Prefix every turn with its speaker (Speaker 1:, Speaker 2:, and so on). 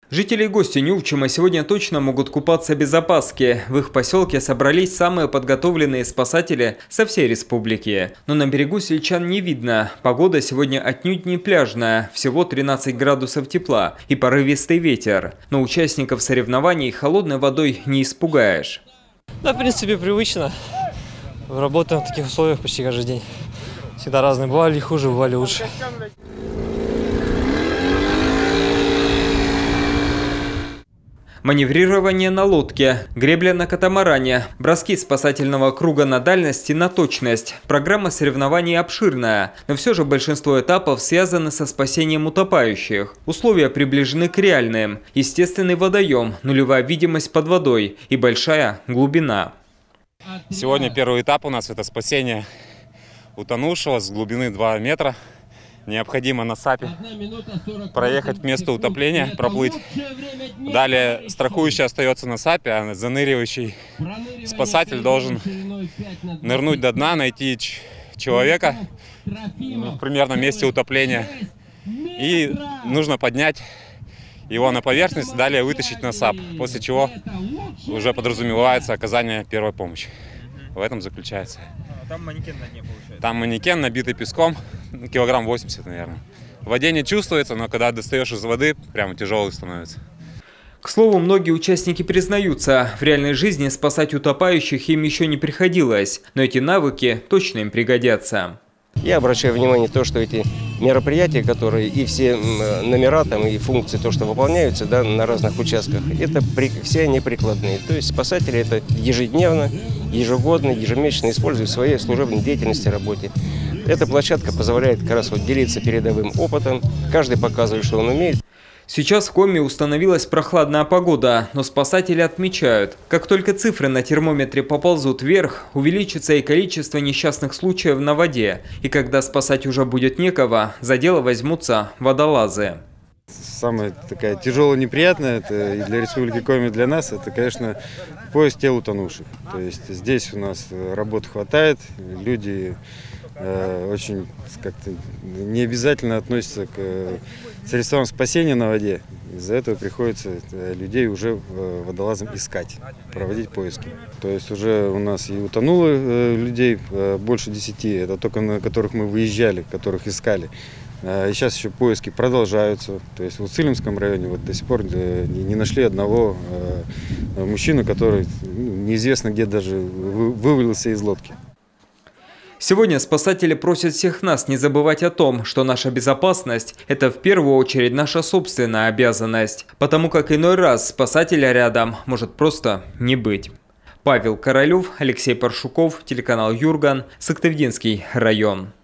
Speaker 1: Жители и гости Нювчима сегодня точно могут купаться без опаски. В их поселке собрались самые подготовленные спасатели со всей республики. Но на берегу сельчан не видно. Погода сегодня отнюдь не пляжная, всего 13 градусов тепла и порывистый ветер. Но участников соревнований холодной водой не испугаешь.
Speaker 2: Да, в принципе, привычно. Работаем в таких условиях почти каждый день. Всегда разные. Бывали хуже, бывали лучше.
Speaker 1: Маневрирование на лодке, гребля на катамаране, броски спасательного круга на дальность и на точность. Программа соревнований обширная, но все же большинство этапов связаны со спасением утопающих. Условия приближены к реальным. Естественный водоем, нулевая видимость под водой и большая глубина.
Speaker 3: Сегодня первый этап у нас – это спасение утонувшего с глубины 2 метра. Необходимо на САПе проехать к месту утопления, проплыть. Далее страхующий остается на САПе, а заныривающий спасатель должен нырнуть до дна, найти человека в примерном месте утопления. И нужно поднять его на поверхность, далее вытащить на САП, после чего уже подразумевается оказание первой помощи. В этом заключается.
Speaker 1: Там манекен на дне получается?
Speaker 3: Там манекен, набитый песком, килограмм 80, наверное. В воде не чувствуется, но когда достаешь из воды, прямо тяжелый становится.
Speaker 1: К слову, многие участники признаются, в реальной жизни спасать утопающих им еще не приходилось, но эти навыки точно им пригодятся.
Speaker 4: Я обращаю внимание на то, что эти мероприятия, которые и все номера там, и функции, то, что выполняются на разных участках, это все они прикладные. То есть спасатели это ежедневно, ежегодно, ежемесячно используют в своей служебной деятельности, работе. Эта площадка позволяет как раз делиться передовым опытом, каждый показывает, что он умеет.
Speaker 1: Сейчас в Коми установилась прохладная погода, но спасатели отмечают, как только цифры на термометре поползут вверх, увеличится и количество несчастных случаев на воде. И когда спасать уже будет некого, за дело возьмутся водолазы.
Speaker 5: Самая такая тяжелая, неприятная, это и для Республики Коми, и для нас, это, конечно, поиск тел утонувших. То есть здесь у нас работы хватает, люди очень как-то необязательно относятся к средствам спасения на воде. Из-за этого приходится людей уже водолазам искать, проводить поиски. То есть уже у нас и утонуло людей больше 10, это только на которых мы выезжали, которых искали. И сейчас еще поиски продолжаются. То есть в Уцилимском районе вот до сих пор не нашли одного мужчину, который неизвестно где даже вывалился из лодки.
Speaker 1: Сегодня спасатели просят всех нас не забывать о том, что наша безопасность – это в первую очередь наша собственная обязанность, потому как иной раз спасателя рядом может просто не быть. Павел Королев, Алексей Паршуков, телеканал Юрган, Сыктывдинский район.